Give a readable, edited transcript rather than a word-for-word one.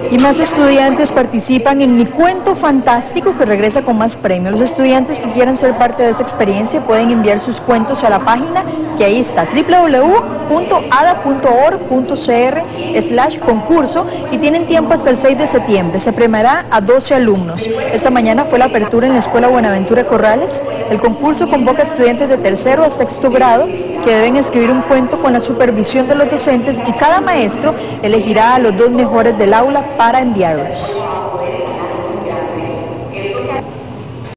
Y más estudiantes participan en Mi Cuento Fantástico, que regresa con más premios. Los estudiantes que quieran ser parte de esa experiencia pueden enviar sus cuentos a la página, que ahí está, www.ada.org.cr/concurso, y tienen tiempo hasta el 6 de septiembre. Se premiará a 12 alumnos. Esta mañana fue la apertura en la Escuela Buenaventura Corrales. El concurso convoca a estudiantes de tercero a sexto grado que deben escribir un cuento con la supervisión de los docentes, y cada maestro elegirá a los 2 mejores del aula para enviarlos.